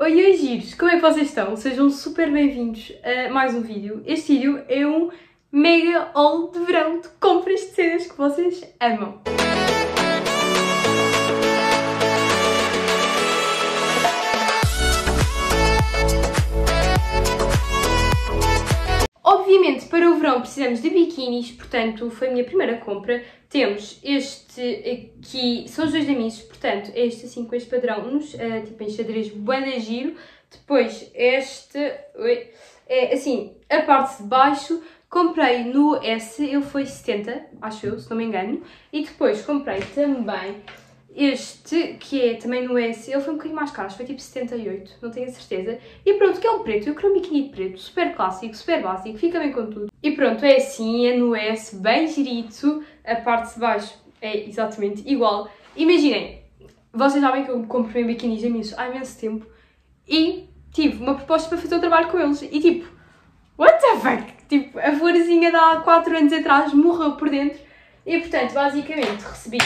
Oi, giros! Como é que vocês estão? Sejam super bem-vindos a mais um vídeo. Este vídeo é um mega haul de verão de compras de cenas que vocês amam. Obviamente, para o verão precisamos de biquinis, portanto, foi a minha primeira compra. Temos este aqui, são os dois da Misses, portanto, este assim com este padrão, tipo em xadrez bué de giro. Depois este, é assim, a parte de baixo, comprei no S, ele foi 70, acho eu, se não me engano. E depois comprei também este, que é também no S, ele foi um bocadinho mais caro, foi tipo 78, não tenho a certeza. E pronto, que é um preto, eu quero um biquíni preto, super clássico, super básico, fica bem com tudo. E pronto, é assim, é no S, bem girito, a parte de baixo é exatamente igual. Imaginem, vocês sabem que eu compro biquinis a Misses há imenso tempo e tive uma proposta para fazer um trabalho com eles e tipo, what the fuck? Tipo, a florzinha de há 4 anos atrás morreu por dentro e portanto, basicamente, recebi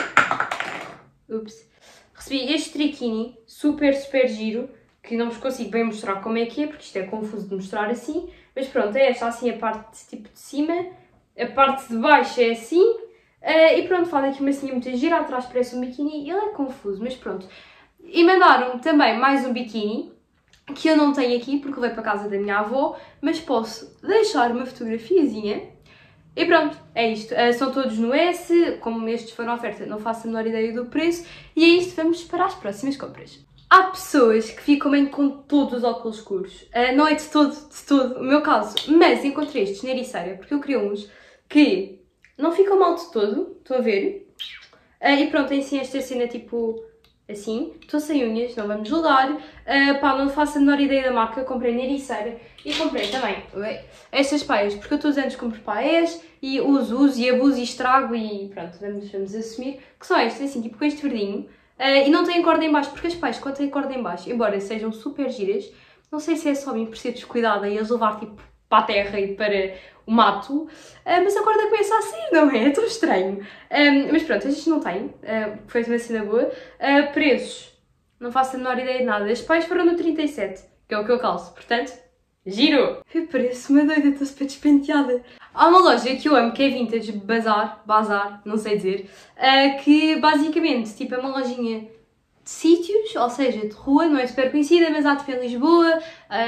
este triquini super giro, que não vos consigo bem mostrar como é que é, porque isto é confuso de mostrar assim, mas pronto, é esta assim a parte tipo de cima, a parte de baixo é assim, e pronto, faz aqui uma assim muito gira, atrás parece um biquíni, ele é confuso, mas pronto. E mandaram também mais um biquíni, que eu não tenho aqui, porque levei para casa da minha avó, mas posso deixar uma fotografiazinha. E pronto, é isto. São todos no S, como estes foram oferta, não faço a menor ideia do preço. E é isto, vamos para as próximas compras. Há pessoas que ficam bem com todos os óculos escuros. Não é de todo o meu caso, mas encontrei estes na Ericeira, porque eu queria uns que não ficam mal de todo, estão a ver? E pronto, tem assim esta cena tipo assim, estou sem unhas, não vamos julgar. Pá, não faço a menor ideia da marca, comprei na Ericeira e comprei também estas paias, porque eu todos os anos compro paias e uso e abuso e estrago e pronto, vamos assumir que são estas, assim, tipo com este verdinho. E não têm corda em baixo, porque as paias quando têm corda em baixo, embora sejam super giras, não sei se é só mim por ser descuidada e as levar tipo para a terra e para o mato, mas a corda começa a sair, não é? É tão estranho. Mas pronto, estes não têm, foi uma cena boa. Preços, não faço a menor ideia de nada. As pais foram no 37, que é o que eu calço, portanto, giro! Eu pareço uma doida, estou super despenteada. Há uma loja que eu amo, que é Vintage Bazar, não sei dizer, que basicamente, tipo, é uma lojinha de sítios, ou seja, de rua, não é super conhecida, mas há tipo em Lisboa,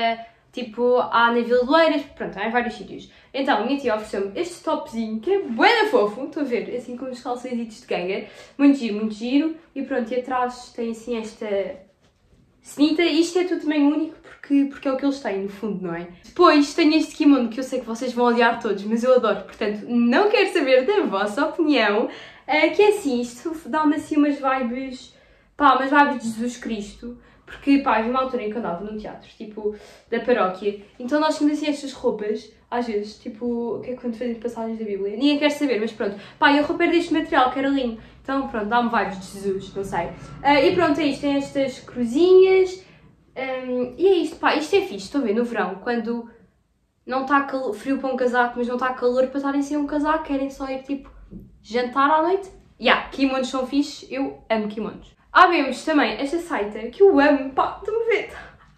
tipo, há na Vila de Oeiras, pronto, há em vários sítios. Então, a minha tia ofereceu-me este topzinho, que é bué da fofo, estão a ver, assim com os calçõezitos de ganga, muito giro, e pronto, e atrás tem assim esta cenita, isto é tudo também único, porque é o que eles têm, no fundo, não é? Depois tenho este kimono, que eu sei que vocês vão odiar todos, mas eu adoro, portanto, não quero saber da vossa opinião, que é assim, isto dá-me assim umas vibes, pá, umas vibes de Jesus Cristo, porque, pá, havia uma altura em que eu andava no teatro, tipo, da paróquia, então nós tínhamos assim estas roupas, às vezes, tipo, o que é que quando fazem passagens da Bíblia? Ninguém quer saber, mas pronto, pá, e a roupa era deste material, que era linho, então pronto, dá-me vibes de Jesus, não sei. E pronto, é isto, tem estas cruzinhas, e é isto, pá, isto é fixe, estão a ver, no verão, quando não está frio para um casaco, mas não está calor para estarem sem um casaco, querem só ir, tipo, jantar à noite. Kimonos são fixes, eu amo kimonos. Vemos também esta saita, que eu amo, pá, estão a ver?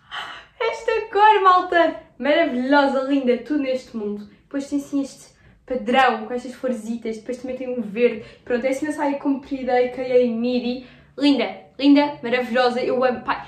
Esta cor, malta, maravilhosa, linda, tudo neste mundo. Depois tem assim este padrão, com estas florzitas, depois também tem um verde. Pronto, é assim uma saia comprida, a.k.a. midi. Linda, maravilhosa, eu amo, pá.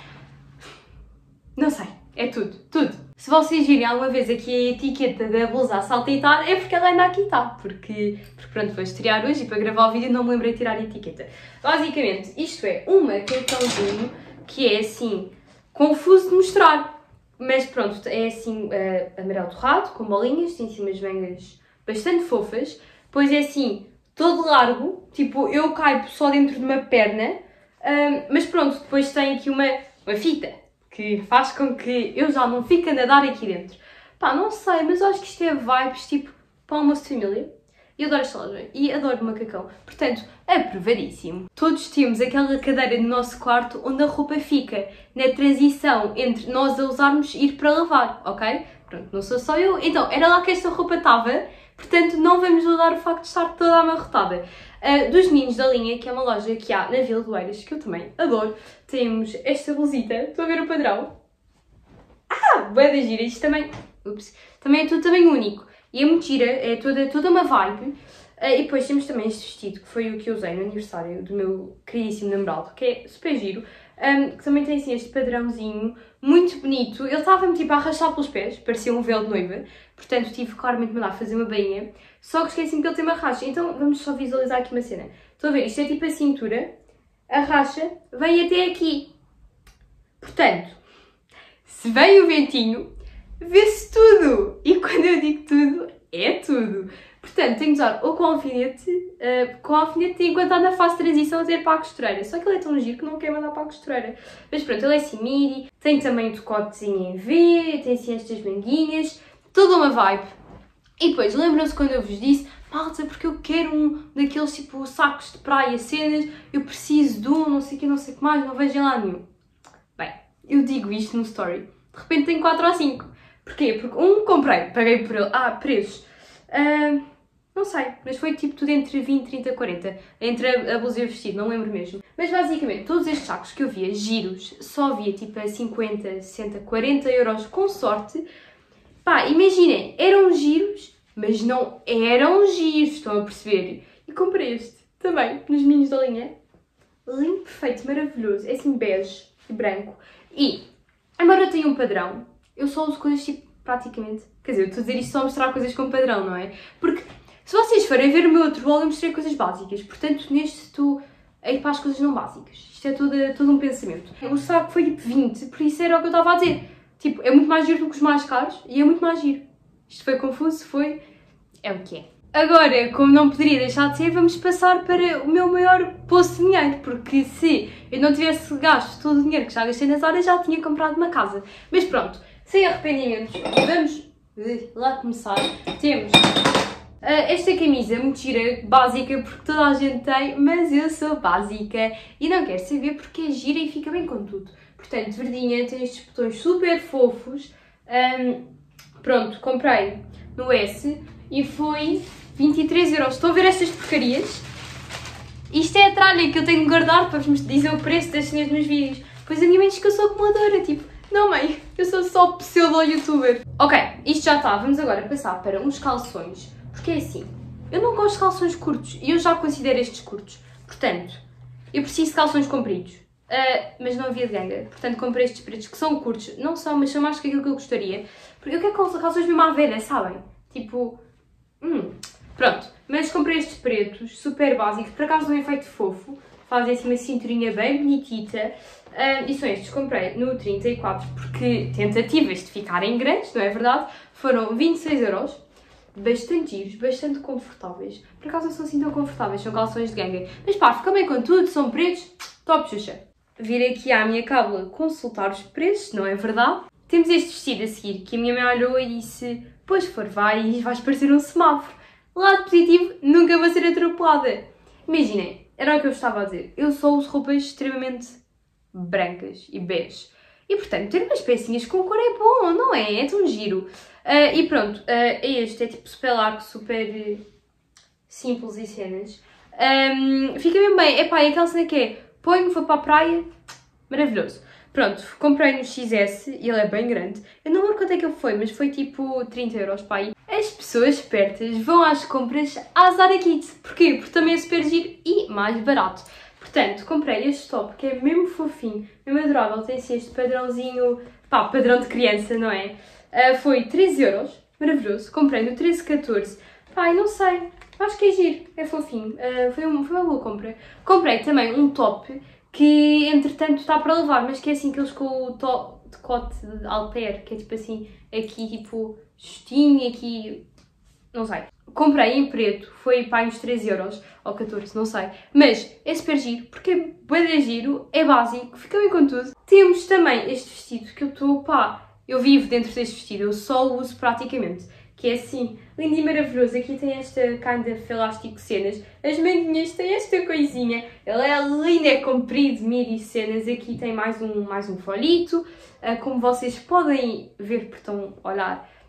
Não sei, é tudo. Se vocês virem alguma vez aqui a etiqueta da blusa a saltitar, é porque ela ainda aqui está. Porque pronto, vou estrear hoje e para gravar o vídeo não me lembrei de tirar a etiqueta. Basicamente, isto é um macacãozinho que é assim, confuso de mostrar. Mas pronto, é assim, amarelo torrado, com bolinhas, tem assim umas mangas bastante fofas. Depois é assim, todo largo, tipo, eu caibo só dentro de uma perna. Mas pronto, depois tem aqui uma fita, que faz com que eu já não fique a nadar aqui dentro. Pá, não sei, mas eu acho que isto é vibes, tipo, para o almoço de família. Eu adoro esta loja e adoro o macacão. Portanto, aprovadíssimo. Todos temos aquela cadeira no nosso quarto onde a roupa fica na transição entre nós a usarmos e ir para lavar, ok? Pronto, não sou só eu. Então, era lá que esta roupa estava, portanto, não vamos mudar o facto de estar toda amarrotada. Dos meninos da linha, que é uma loja que há na Vila do Eiras, que eu também adoro. Temos esta blusita, estão a ver o padrão? Bué da gira, isto também, também é tudo também único. E é muito gira, é toda uma vibe. E depois temos também este vestido, que foi o que eu usei no aniversário do meu queridíssimo namorado, que é super giro. Que também tem assim este padrãozinho, muito bonito. Ele estava-me tipo a arrastar pelos pés, parecia um véu de noiva. Portanto tive claramente de mandar fazer uma bainha. Só que esqueci-me que ele tem uma racha. Então vamos só visualizar aqui uma cena. Estão a ver? Isto é tipo a cintura. A racha vem até aqui. Portanto, se vem o ventinho, vê-se tudo. E quando eu digo tudo, é tudo. Portanto, tenho de usar ou com alfinete enquanto está na fase de transição até para a costureira. Só que ele é tão giro que não quer mandar para a costureira. Mas pronto, ele é assim midi, tem também um decotezinho em V, tem assim estas manguinhas, toda uma vibe. E depois, lembram-se quando eu vos disse, malta, porque eu quero um daqueles tipo sacos de praia, cenas, eu preciso de um, não sei o que mais, não vejo em lá nenhum. Bem, eu digo isto no story, de repente tenho 4 ou 5. Porquê? Porque um comprei, paguei por ele, preços. Não sei, mas foi tipo tudo entre 20, 30, 40. Entre a blusa e o vestido, não lembro mesmo. Mas basicamente, todos estes sacos que eu via, giros, só via tipo a 50, 60, 40 euros com sorte. Pá, imaginem, eram giros, mas não eram giros, estão a perceber? E comprei este também, nos meninos da linha. Lindo, perfeito, maravilhoso. É assim bege e branco. E, embora eu tenha um padrão, eu só uso coisas tipo, praticamente... Quer dizer, eu estou a dizer isto só a mostrar coisas com padrão, não é? Porque... Se vocês forem ver o meu outro haul, eu mostrei coisas básicas, portanto neste estou a ir para as coisas não básicas. Isto é todo um pensamento. O saco foi tipo 20, por isso era o que eu estava a dizer. Tipo, é muito mais giro do que os mais caros e é muito mais giro. Isto foi confuso, é o que é. Agora, como não poderia deixar de ser, vamos passar para o meu maior poço de dinheiro, porque se eu não tivesse gasto todo o dinheiro que já gastei nas horas, já tinha comprado uma casa. Mas pronto, sem arrependimentos, vamos lá começar. Temos... esta camisa muito gira, básica, porque toda a gente tem, mas eu sou básica e não quero saber porque é gira e fica bem com tudo. Portanto, verdinha, tem estes botões super fofos. Pronto, comprei no S e foi 23 euros. Estão a ver estas porcarias? Isto é a tralha que eu tenho de guardar para vos dizer o preço das cenas nos vídeos. Pois a minha mãe diz que eu sou acumuladora, tipo, não mãe, eu sou só pseudo-youtuber. Ok, isto já está, vamos agora passar para uns calções. Porque é assim, eu não gosto de calções curtos e eu já considero estes curtos. Portanto, eu preciso de calções compridos. Mas não havia de ganga. Portanto, comprei estes pretos que são curtos. Não são, mas são mais que aquilo que eu gostaria. Porque eu quero calções mesmo à velha, sabem? Tipo... Pronto. Mas comprei estes pretos, super básicos. Por acaso um efeito fofo. Fazem assim uma cinturinha bem bonitita. E são estes. Comprei no 34 porque tentativas de ficarem grandes, não é verdade? Foram 26 euros. Bastante giros, bastante confortáveis. Por acaso não são assim tão confortáveis, são calções de ganga. Mas pá, ficam bem com tudo, são pretos, top xuxa. Vir aqui à minha cábula consultar os preços, não é verdade? Temos este vestido a seguir, que a minha mãe olhou e disse: pois for, vais parecer um semáforo. Lado positivo, nunca vou ser atropelada. Imaginem, era o que eu estava a dizer. Eu só uso roupas extremamente brancas e bege. E portanto, ter umas pecinhas com cor é bom, não é? É tão giro. E pronto, este é tipo super largo, super simples e cenas. Fica mesmo bem. Epá, é aquela cena que é, ponho, vou para a praia, maravilhoso. Pronto, comprei no XS e ele é bem grande. Eu não lembro quanto é que ele foi, mas foi tipo 30 euros para aí. As pessoas espertas vão às compras à Zara Kids. Porquê? Porque também é super giro e mais barato. Portanto, comprei este top que é mesmo fofinho, mesmo adorável. Tem assim este padrãozinho, pá, padrão de criança, não é? Foi 13 euros, maravilhoso. Comprei no 13,14. Pá, não sei, acho que é giro, é fofinho. Foi uma boa compra. Comprei também um top que, entretanto, está para lavar, mas que é assim aqueles com o decote de halter, que é tipo assim, aqui tipo justinho, aqui, não sei. Comprei em preto, foi pá, uns 13 euros, ou 14, não sei. Mas é super giro, porque é bué de giro, é básico, fica bem com tudo. Temos também este vestido que eu estou, pá, eu vivo dentro deste vestido, eu só o uso praticamente. Que é assim, lindo e maravilhoso. Aqui tem esta kind of elástico cenas. As manguinhas têm esta coisinha. Ela é linda, é comprido, midi cenas. Aqui tem mais um folhito. Como vocês podem ver, porque estão a olhar,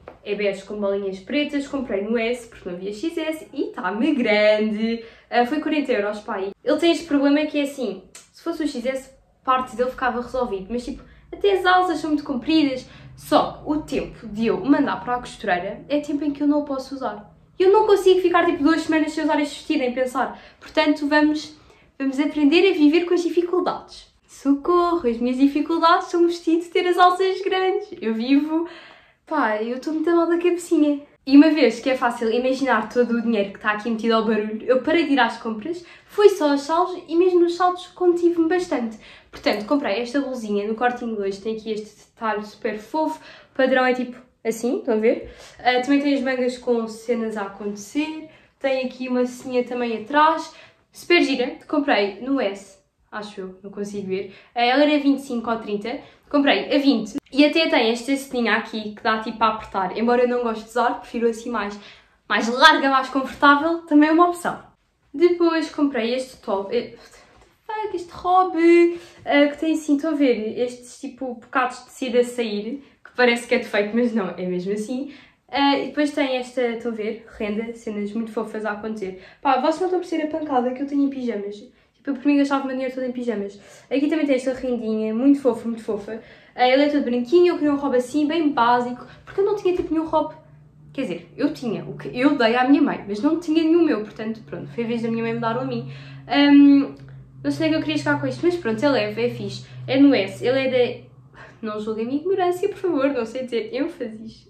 É bege com bolinhas pretas, comprei no S porque não havia XS e está-me grande. Foi 40€, pai. Ele tem este problema que é assim, se fosse o XS, parte dele ficava resolvido, mas tipo, até as alças são muito compridas. Só que o tempo de eu mandar para a costureira é tempo em que eu não o posso usar. Eu não consigo ficar tipo 2 semanas sem usar este vestido, em pensar. Portanto, vamos aprender a viver com as dificuldades. Socorro, as minhas dificuldades são o vestido de ter as alças grandes. Eu vivo... Pá, eu estou muito mal da cabecinha. E uma vez que é fácil imaginar todo o dinheiro que está aqui metido ao barulho, eu parei de ir às compras, fui só aos saldos e mesmo nos saldos contive-me bastante. Portanto, comprei esta blusinha no Corte Inglês, tem aqui este detalhe super fofo, o padrão é tipo assim, estão a ver? Também tem as mangas com cenas a acontecer, tem aqui uma ceninha também atrás, super gira, comprei no S, acho eu, não consigo ver, ela era 25 ou 30, comprei a 20 e até tem esta ceninha aqui que dá tipo a apertar, embora eu não goste de usar, prefiro assim mais larga, mais confortável, também é uma opção. Depois comprei este top, este hobby que tem assim, estão a ver, estes tipo bocados de tecido a sair, que parece que é defeito, mas não, é mesmo assim. E depois tem esta, estão a ver, renda, cenas muito fofas a acontecer. Pá, vocês não estão a perceber a pancada que eu tenho em pijamas. Tipo, eu por mim gastava o meu dinheiro todo em pijamas. Aqui também tem esta rendinha, muito fofa, muito fofa. Ele é todo branquinho, eu queria um hobby assim, bem básico, porque eu não tinha tipo nenhum hobby. Quer dizer, eu tinha, o que eu dei à minha mãe, mas não tinha nenhum meu, portanto, pronto, foi a vez da minha mãe me dar a mim. Não sei o que eu queria chegar com isto, mas pronto, ele é fixe. É no S, ele é da... Não julguem a minha ignorância, por favor, não sei dizer ênfase.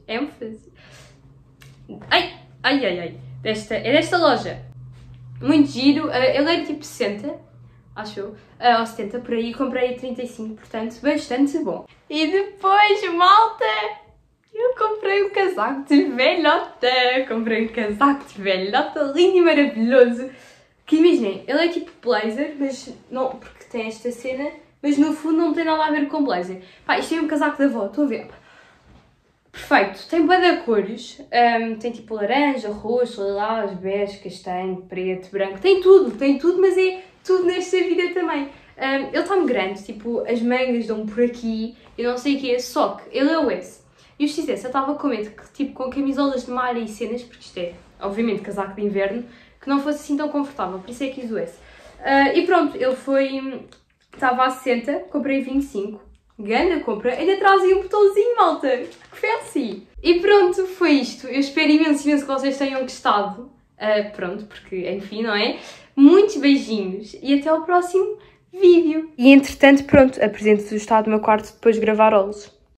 Ai. É desta loja. Muito giro, ele era tipo 60, acho eu, ou 70, por aí, comprei a 35, portanto, bastante bom. E depois, malta, eu comprei um casaco de velhota, lindo e maravilhoso. Que imaginem, ele é tipo blazer, mas não, porque tem esta cena, mas no fundo não tem nada a ver com blazer. Pá, isto é um casaco da avó, estão a ver? Perfeito, tem bué de cores, tem tipo laranja, roxo, lilás, bege, castanho, preto, branco, tem tudo, mas é tudo nesta vida também. Ele está-me grande, tipo, as mangas dão por aqui, eu não sei o que é, só que ele é o S. E o XS, eu estava com medo que, tipo, com camisolas de malha e cenas, porque isto é, obviamente, casaco de inverno, que não fosse assim tão confortável, por isso é que quis o S. E pronto, ele foi... Estava a 60, comprei 25. Ganda compra, ainda trazia um botãozinho, malta. Que fancy! E pronto, foi isto. Eu espero imenso que vocês tenham gostado. Pronto, porque, enfim, não é? Muitos beijinhos e até ao próximo vídeo. E entretanto, pronto, apresento-vos o estado do meu quarto depois de gravar olhos.